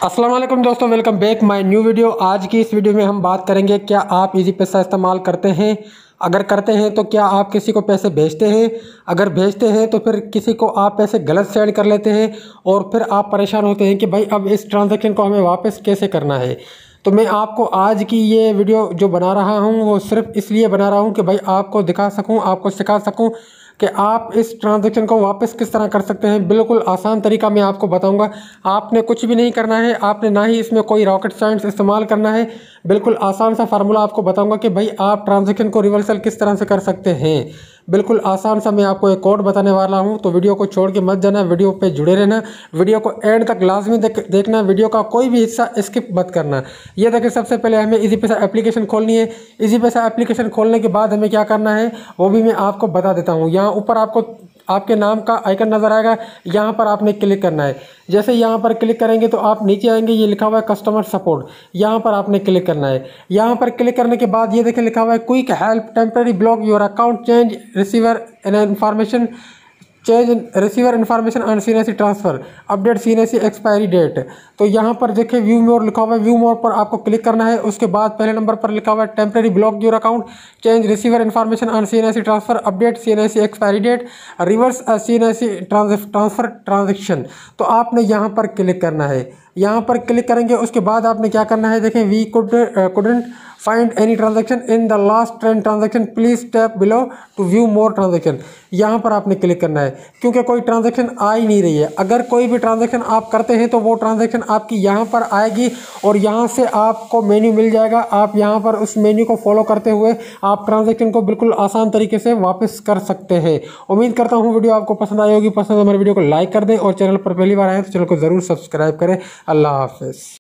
अस्सलाम वालेकुम दोस्तों, welcome back my new video. आज की इस वीडियो में हम बात करेंगे क्या आप इजी पैसा इस्तेमाल करते हैं। अगर करते हैं तो क्या आप किसी को पैसे भेजते हैं। अगर भेजते हैं तो फिर किसी को आप पैसे गलत सेंड कर लेते हैं और फिर आप परेशान होते हैं कि भाई अब इस ट्रांजैक्शन को हमें वापस कैसे करना है। तो मैं आपको आज की ये वीडियो जो बना रहा हूँ वो सिर्फ इसलिए बना रहा हूँ कि भाई आपको दिखा सकूँ, आपको सिखा सकूँ कि आप इस ट्रांजैक्शन को वापस किस तरह कर सकते हैं। बिल्कुल आसान तरीका मैं आपको बताऊंगा। आपने कुछ भी नहीं करना है, आपने ना ही इसमें कोई रॉकेट साइंस इस्तेमाल करना है। बिल्कुल आसान सा फार्मूला आपको बताऊंगा कि भाई आप ट्रांजैक्शन को रिवर्सल किस तरह से कर सकते हैं। बिल्कुल आसान सा मैं आपको एक कोड बताने वाला हूं, तो वीडियो को छोड़ के मत जाना, वीडियो पे जुड़े रहना, वीडियो को एंड तक लाजमी देखना, वीडियो का कोई भी हिस्सा स्किप मत करना। ये देखिए, सबसे पहले हमें इजी पैसा एप्लीकेशन खोलनी है। इजी पैसा एप्लीकेशन खोलने के बाद हमें क्या करना है वो भी मैं आपको बता देता हूँ। यहाँ ऊपर आपको आपके नाम का आइकन नज़र आएगा, यहाँ पर आपने क्लिक करना है। जैसे यहाँ पर क्लिक करेंगे तो आप नीचे आएंगे, ये लिखा हुआ है कस्टमर सपोर्ट, यहाँ पर आपने क्लिक करना है। यहाँ पर क्लिक करने के बाद ये देखिए लिखा हुआ है quick help temporary block your account change receiver information change receiver information on CNC transfer update CNC expiry date. तो यहाँ पर देखिए व्यू मोर लिखा हुआ है, व्यू मोर पर आपको क्लिक करना है। उसके बाद पहले नंबर पर लिखा हुआ है temporary block your account change receiver information on CNC transfer update CNC expiry date reverse CNC transfer transaction. तो आपने यहाँ पर क्लिक करना है। यहाँ पर क्लिक करेंगे उसके बाद आपने क्या करना है, देखें we couldn't find any transaction in the last 10 transaction please tap below to view more transaction. यहाँ पर आपने क्लिक करना है क्योंकि कोई ट्रांजैक्शन आ ही नहीं रही है। अगर कोई भी ट्रांजैक्शन आप करते हैं तो वो ट्रांजैक्शन आपकी यहाँ पर आएगी और यहाँ से आपको मेन्यू मिल जाएगा। आप यहाँ पर उस मेन्यू को फॉलो करते हुए आप ट्रांजैक्शन को बिल्कुल आसान तरीके से वापस कर सकते हैं। उम्मीद करता हूँ वीडियो आपको पसंद आई होगी। पसंद हमारे वीडियो को लाइक कर दें और चैनल पर पहली बार आए तो चैनल को ज़रूर सब्सक्राइब करें। अल्लाह हाफिज़।